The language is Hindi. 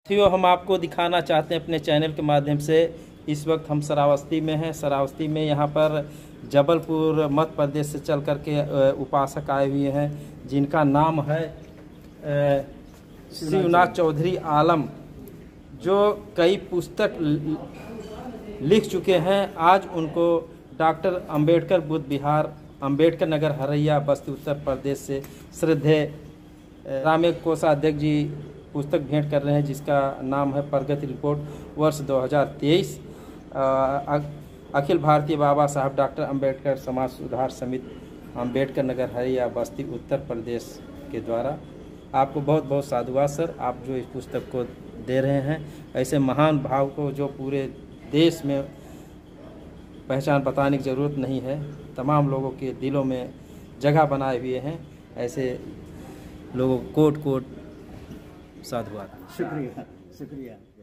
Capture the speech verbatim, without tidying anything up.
साथियों, हम आपको दिखाना चाहते हैं अपने चैनल के माध्यम से। इस वक्त हम श्रावस्ती में हैं। श्रावस्ती में यहाँ पर जबलपुर मध्य प्रदेश से चल कर के उपासक आए हुए हैं, जिनका नाम है शिवनाथ चौधरी आलम, जो कई पुस्तक लिख चुके हैं। आज उनको डॉक्टर अंबेडकर बुद्ध विहार, अंबेडकर नगर, हरैया, बस्ती, उत्तर प्रदेश से श्रद्धेय रामे कोषाध्यक्ष जी पुस्तक भेंट कर रहे हैं, जिसका नाम है प्रगति रिपोर्ट वर्ष दो हज़ार तेईस। अखिल भारतीय बाबा साहब डॉक्टर अंबेडकर समाज सुधार समिति, अंबेडकर नगर, हरैया, बस्ती, उत्तर प्रदेश के द्वारा। आपको बहुत बहुत साधुवाद सर, आप जो इस पुस्तक को दे रहे हैं। ऐसे महान भाव को जो पूरे देश में पहचान बताने की ज़रूरत नहीं है, तमाम लोगों के दिलों में जगह बनाए हुए हैं। ऐसे लोगों को कोट कोट साधुवाद। शुक्रिया शुक्रिया।